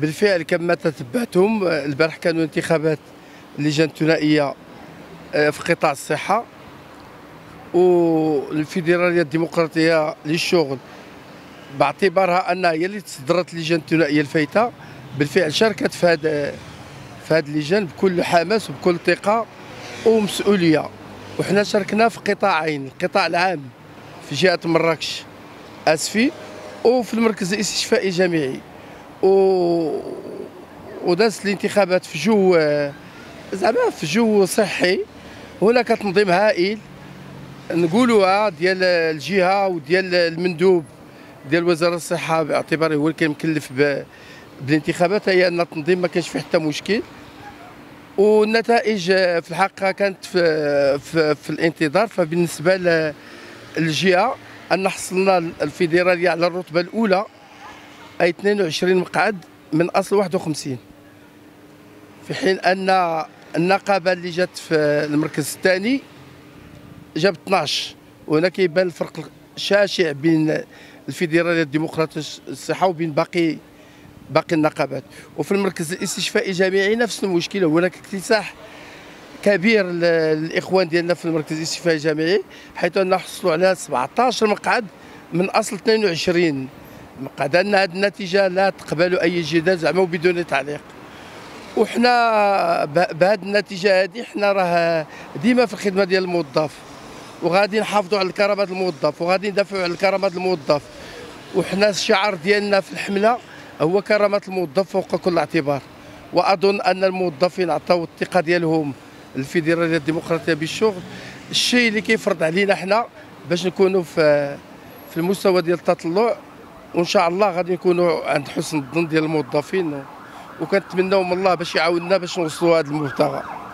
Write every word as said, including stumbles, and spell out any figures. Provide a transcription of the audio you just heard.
بالفعل كما تتبعتم البارح كانوا انتخابات اللجان الثنائيه في قطاع الصحه، والفيدراليه الديمقراطيه للشغل باعتبارها انها هي اللي تصدرت اللجان الثنائيه الفايته بالفعل شاركت في هذا في هذه اللجان بكل حماس وبكل ثقه ومسؤوليه. وحنا شاركنا في قطاعين، القطاع العام في جهه مراكش اسفي وفي المركز الاستشفائي الجامعي، و ودازت الانتخابات في جو زعما في جو صحي. هناك تنظيم هائل نقولوها ديال الجهه وديال المندوب ديال وزاره الصحه باعتباره هو اللي كان مكلف بالانتخابات، هي ان التنظيم ما كانش فيه حتى مشكل، والنتائج في الحقيقه كانت في في, في الانتظار. فبالنسبه للجهه ان حصلنا الفيدراليه على الرتبه الاولى اي اثنين وعشرين مقعد من اصل واحد وخمسين، في حين ان النقابه اللي جات في المركز الثاني جابت اثناش. وهنا كيبان الفرق الشاسع بين الفيدراليه الديمقراطيه الصحه وبين باقي باقي النقابات. وفي المركز الاستشفائي الجامعي نفس المشكله، هناك اكتساح كبير للاخوان ديالنا في المركز الاستشفائي الجامعي، حيث ان حصلوا على سبعطاش مقعد من اصل اثنين وعشرين مقعد. ان هذه النتيجه لا تقبل اي جدال زعما وبدون تعليق. وحنا بهذه النتيجه هذه حنا راه ديما في الخدمه ديال الموظف، وغادي نحافظوا على كرامه الموظف، وغادي ندافعوا على كرامه الموظف. وحنا الشعار ديالنا في الحمله هو كرامه الموظف فوق كل اعتبار. واظن ان الموظفين عطاو الثقه ديالهم الفيدراليه الديمقراطيه بالشغل، الشيء اللي كيفرض علينا حنا باش نكونوا في في المستوى ديال التطلع، وان شاء الله غادي نكونوا عند حسن الظن ديال الموظفين، وكنتمناو من الله باش يعاوننا باش نوصلوا هذا المبتغى.